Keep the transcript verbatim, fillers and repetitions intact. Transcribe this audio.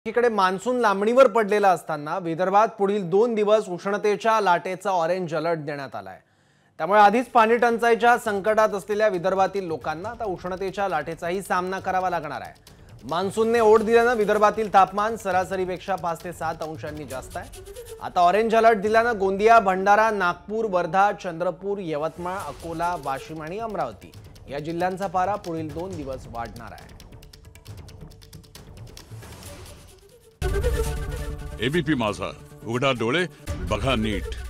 एकीकडे मान्सून लांबणीवर पडलेला असताना विदर्भात पुढील दोन दिवस उष्णतेच्या लाटेचा ऑरेंज अलर्ट देण्यात आलाय। त्यामुळे आधीच पाणी टंचाईच्या संकटात असलेल्या विदर्भातील लोकांना आता उष्णतेच्या लाटेचाही सामना करावा लागणार आहे। मान्सूनने ओढ दिल्याने विदर्भातील तापमान सरासरीपेक्षा पाच ते सात अंशांनी जास्त आहे। आता ऑरेंज अलर्ट दिल्याने गोंदिया, भंडारा, नागपूर, वर्धा, चंद्रपूर, यवतमाळ, अकोला, वाशिम आणि अमरावती या जिल्ह्यांचा पारा पुढील दोन दिवस वाढणार आहे। एबीपी माझा, उघडा डोळे बघा नीट।